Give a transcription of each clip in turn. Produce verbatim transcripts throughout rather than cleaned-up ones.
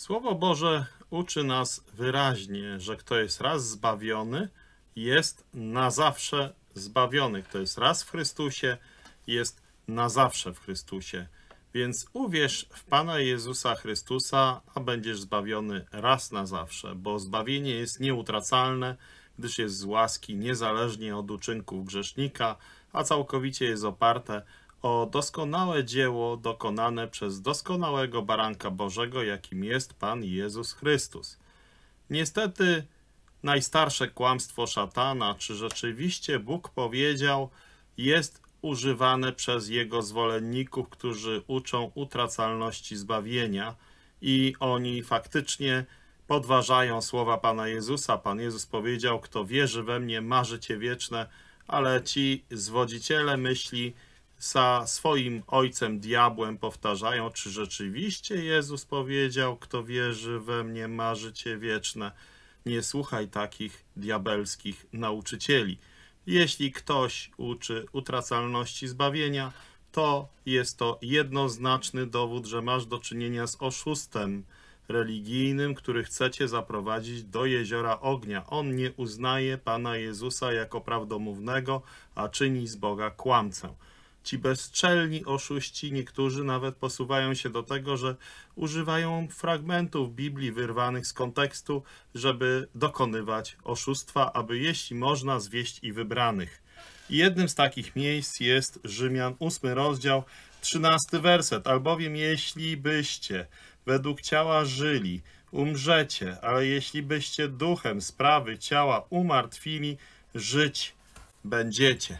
Słowo Boże uczy nas wyraźnie, że kto jest raz zbawiony, jest na zawsze zbawiony. Kto jest raz w Chrystusie, jest na zawsze w Chrystusie. Więc uwierz w Pana Jezusa Chrystusa, a będziesz zbawiony raz na zawsze, bo zbawienie jest nieutracalne, gdyż jest z łaski niezależnie od uczynków grzesznika, a całkowicie jest oparte o doskonałe dzieło dokonane przez doskonałego baranka Bożego, jakim jest Pan Jezus Chrystus. Niestety najstarsze kłamstwo szatana, czy rzeczywiście Bóg powiedział, jest używane przez Jego zwolenników, którzy uczą utracalności zbawienia i oni faktycznie podważają słowa Pana Jezusa. Pan Jezus powiedział, kto wierzy we mnie, ma życie wieczne, ale ci zwodziciele myśli za swoim ojcem diabłem powtarzają, czy rzeczywiście Jezus powiedział, kto wierzy we mnie, ma życie wieczne. Nie słuchaj takich diabelskich nauczycieli. Jeśli ktoś uczy utracalności zbawienia, to jest to jednoznaczny dowód, że masz do czynienia z oszustem religijnym, który chce cię zaprowadzić do jeziora ognia. On nie uznaje Pana Jezusa jako prawdomównego, a czyni z Boga kłamcę. Ci bezczelni oszuści, niektórzy nawet posuwają się do tego, że używają fragmentów Biblii wyrwanych z kontekstu, żeby dokonywać oszustwa, aby jeśli można zwieść i wybranych. I jednym z takich miejsc jest Rzymian ósmy rozdział, trzynasty werset. Albowiem jeśli byście według ciała żyli, umrzecie, ale jeśli byście duchem sprawy ciała umartwili, żyć będziecie.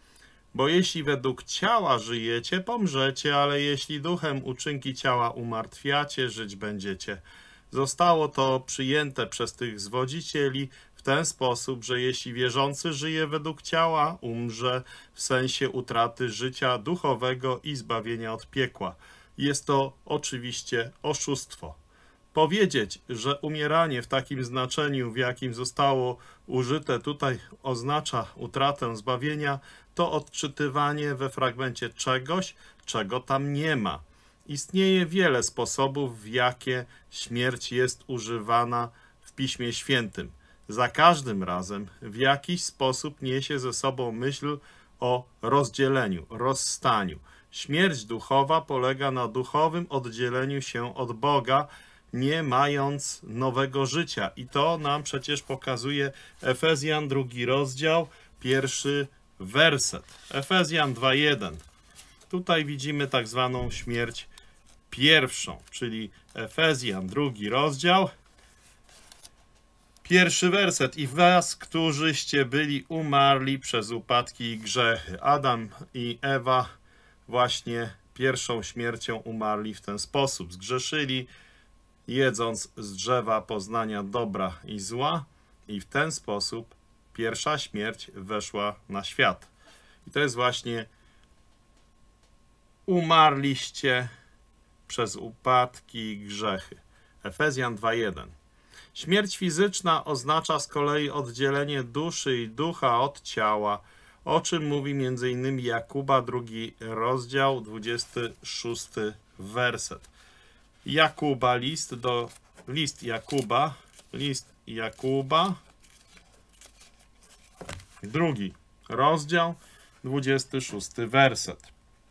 Bo jeśli według ciała żyjecie, pomrzecie, ale jeśli duchem uczynki ciała umartwiacie, żyć będziecie. Zostało to przyjęte przez tych zwodzicieli w ten sposób, że jeśli wierzący żyje według ciała, umrze w sensie utraty życia duchowego i zbawienia od piekła. Jest to oczywiście oszustwo. Powiedzieć, że umieranie w takim znaczeniu, w jakim zostało użyte tutaj, oznacza utratę zbawienia, to odczytywanie we fragmencie czegoś, czego tam nie ma. Istnieje wiele sposobów, w jakie śmierć jest używana w Piśmie Świętym. Za każdym razem w jakiś sposób niesie ze sobą myśl o rozdzieleniu, rozstaniu. Śmierć duchowa polega na duchowym oddzieleniu się od Boga, nie mając nowego życia. I to nam przecież pokazuje Efezjan drugi rozdział, pierwszy werset. Efezjan dwa jeden. Tutaj widzimy tak zwaną śmierć pierwszą, czyli Efezjan drugi rozdział, pierwszy werset. I was, którzyście byli umarli przez upadki i grzechy. Adam i Ewa właśnie pierwszą śmiercią umarli w ten sposób. Zgrzeszyli, jedząc z drzewa poznania dobra i zła, i w ten sposób pierwsza śmierć weszła na świat. I to jest właśnie umarliście przez upadki i grzechy. Efezjan dwa jeden. Śmierć fizyczna oznacza z kolei oddzielenie duszy i ducha od ciała, o czym mówi między innymi Jakuba, drugi rozdział, dwudziesty szósty werset. Jakuba, list do list Jakuba, list Jakuba, drugi rozdział, dwudziesty szósty werset.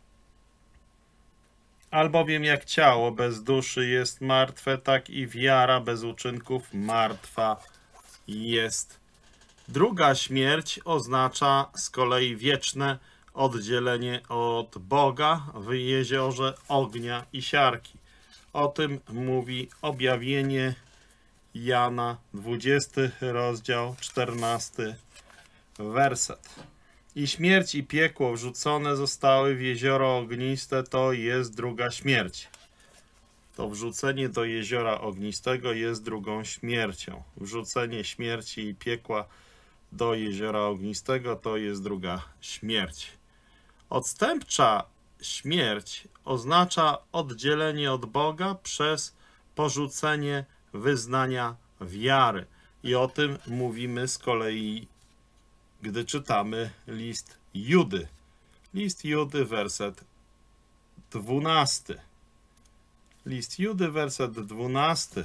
Albowiem jak ciało bez duszy jest martwe, tak i wiara bez uczynków martwa jest. Druga śmierć oznacza z kolei wieczne oddzielenie od Boga w jeziorze ognia i siarki. O tym mówi objawienie Jana, dwudziesty rozdział, czternasty werset. I śmierć i piekło wrzucone zostały w jezioro ogniste, to jest druga śmierć. To wrzucenie do jeziora ognistego jest drugą śmiercią. Wrzucenie śmierci i piekła do jeziora ognistego to jest druga śmierć. Odstępcza śmierć oznacza oddzielenie od Boga przez porzucenie wyznania wiary. I o tym mówimy z kolei, gdy czytamy list Judy. List Judy, werset dwunasty. List Judy, werset dwunasty.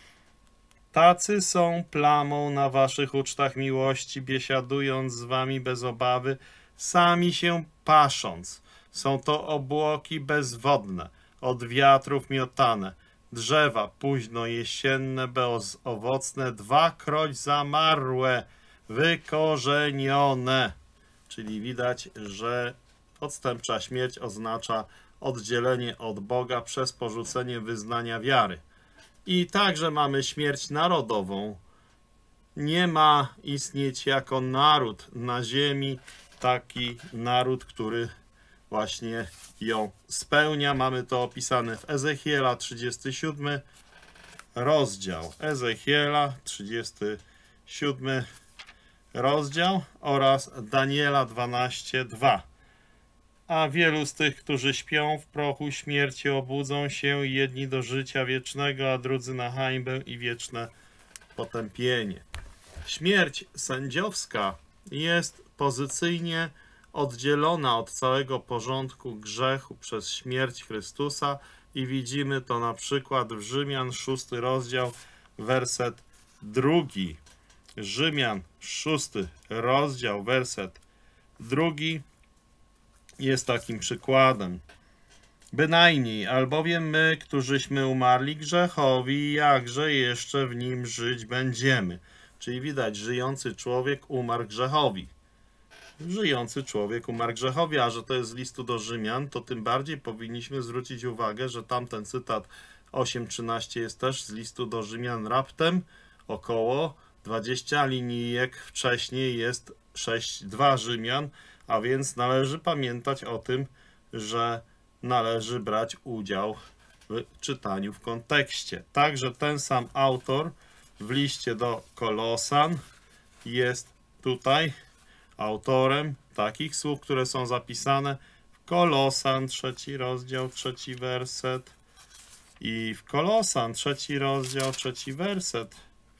Tacy są plamą na waszych ucztach miłości, biesiadując z wami bez obawy, sami się pasząc. Są to obłoki bezwodne, od wiatrów miotane, drzewa późno jesienne, bezowocne, dwakroć zamarłe, wykorzenione. Czyli widać, że odstępcza śmierć oznacza oddzielenie od Boga przez porzucenie wyznania wiary. I także mamy śmierć narodową. Nie ma istnieć jako naród na ziemi taki naród, który właśnie ją spełnia. Mamy to opisane w Ezechiela trzydziestym siódmym rozdział. Ezechiela trzydziesty siódmy rozdział oraz Daniela dwanaście dwa. A wielu z tych, którzy śpią w prochu śmierci, obudzą się, jedni do życia wiecznego, a drudzy na hańbę i wieczne potępienie. Śmierć sędziowska jest pozycyjnie oddzielona od całego porządku grzechu przez śmierć Chrystusa i widzimy to na przykład w Rzymian szósty rozdział, werset drugi. Rzymian szósty rozdział, werset drugi jest takim przykładem. Bynajmniej, albowiem my, którzyśmy umarli grzechowi, jakże jeszcze w nim żyć będziemy. Czyli widać, żyjący człowiek umarł grzechowi. Żyjący człowiek umarł grzechowi, a że to jest z listu do Rzymian, to tym bardziej powinniśmy zwrócić uwagę, że tamten cytat osiem trzynaście jest też z listu do Rzymian raptem około dwadzieścia linijek wcześniej jest sześć dwa Rzymian, a więc należy pamiętać o tym, że należy brać udział w czytaniu w kontekście. Także ten sam autor w liście do Kolosan jest tutaj autorem takich słów, które są zapisane w Kolosan, trzeci rozdział, trzeci werset. I w Kolosan, trzeci rozdział, trzeci werset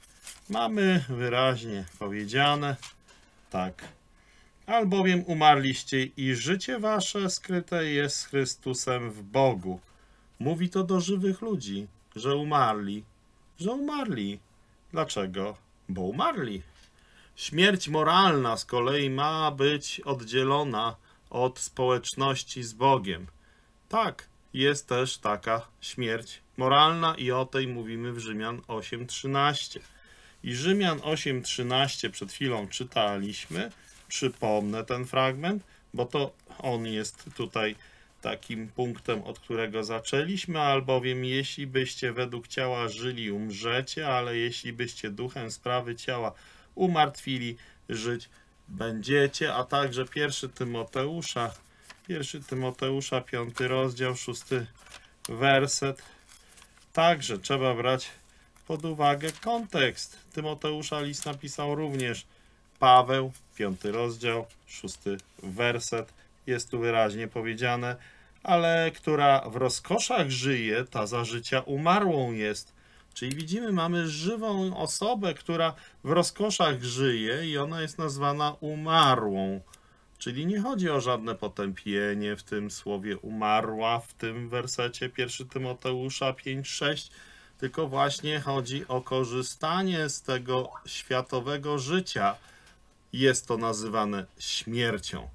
mamy wyraźnie powiedziane tak. Albowiem umarliście i życie wasze skryte jest z Chrystusem w Bogu. Mówi to do żywych ludzi, że umarli. Że umarli. Dlaczego? Bo umarli. Śmierć moralna z kolei ma być oddzielona od społeczności z Bogiem. Tak, jest też taka śmierć moralna i o tej mówimy w Rzymian osiem trzynaście. I Rzymian osiem trzynaście przed chwilą czytaliśmy. Przypomnę ten fragment, bo to on jest tutaj takim punktem, od którego zaczęliśmy, albowiem jeśli byście według ciała żyli, umrzecie, ale jeśli byście duchem sprawy ciała umartwili, żyć będziecie. A także pierwszy Tymoteusza, pierwszy Tymoteusza, piąty rozdział, szósty werset. Także trzeba brać pod uwagę kontekst. Tymoteusza list napisał również Paweł, piąty rozdział, szósty werset. Jest tu wyraźnie powiedziane, ale która w rozkoszach żyje, ta za życia umarłą jest. Czyli widzimy, mamy żywą osobę, która w rozkoszach żyje i ona jest nazwana umarłą. Czyli nie chodzi o żadne potępienie w tym słowie umarła, w tym wersecie pierwszy Tymoteusza pięć sześć, tylko właśnie chodzi o korzystanie z tego światowego życia. Jest to nazywane śmiercią.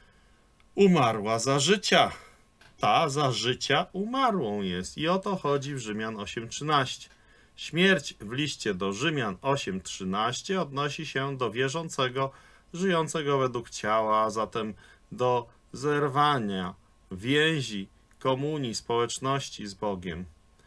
Umarła za życia. Ta za życia umarłą jest. I o to chodzi w Rzymian osiem trzynaście. Śmierć w liście do Rzymian osiem trzynaście odnosi się do wierzącego, żyjącego według ciała, a zatem do zerwania więzi, komunii, społeczności z Bogiem.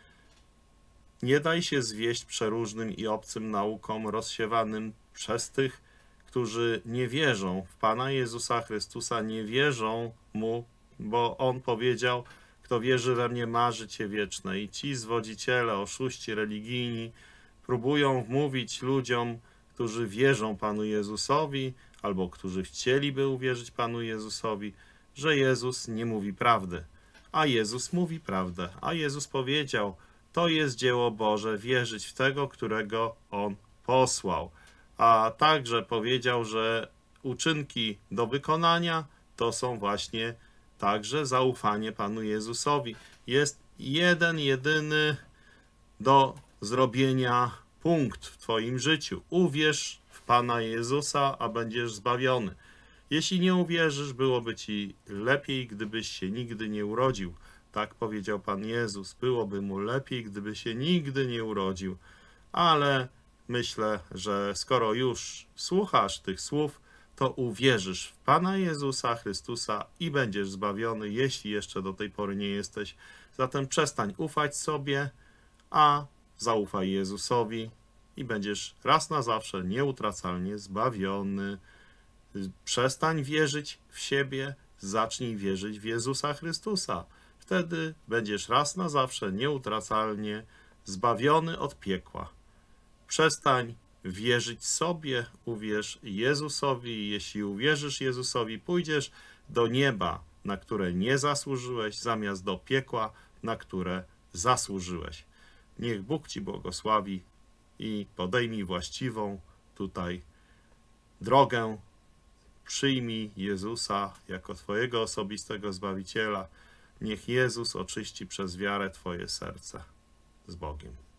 Nie daj się zwieść przeróżnym i obcym naukom rozsiewanym przez tych, którzy nie wierzą w Pana Jezusa Chrystusa, nie wierzą Mu, bo On powiedział, kto wierzy we mnie ma życie wieczne. I ci zwodziciele, oszuści religijni próbują wmówić ludziom, którzy wierzą Panu Jezusowi, albo którzy chcieliby uwierzyć Panu Jezusowi, że Jezus nie mówi prawdy. A Jezus mówi prawdę. A Jezus powiedział, to jest dzieło Boże, wierzyć w tego, którego On posłał. A także powiedział, że uczynki do wykonania to są właśnie także zaufanie Panu Jezusowi. Jest jeden, jedyny do zrobienia punkt w twoim życiu. Uwierz w Pana Jezusa, a będziesz zbawiony. Jeśli nie uwierzysz, byłoby ci lepiej, gdybyś się nigdy nie urodził. Tak powiedział Pan Jezus. Byłoby mu lepiej, gdyby się nigdy nie urodził. Ale myślę, że skoro już słuchasz tych słów, to uwierzysz w Pana Jezusa Chrystusa i będziesz zbawiony, jeśli jeszcze do tej pory nie jesteś. Zatem przestań ufać sobie, a zaufaj Jezusowi i będziesz raz na zawsze nieutracalnie zbawiony. Przestań wierzyć w siebie, zacznij wierzyć w Jezusa Chrystusa. Wtedy będziesz raz na zawsze nieutracalnie zbawiony od piekła. Przestań wierzyć sobie, uwierz Jezusowi. Jeśli uwierzysz Jezusowi, pójdziesz do nieba, na które nie zasłużyłeś, zamiast do piekła, na które zasłużyłeś. Niech Bóg ci błogosławi i podejmij właściwą tutaj drogę. Przyjmij Jezusa jako twojego osobistego Zbawiciela. Niech Jezus oczyści przez wiarę twoje serce. Z Bogiem.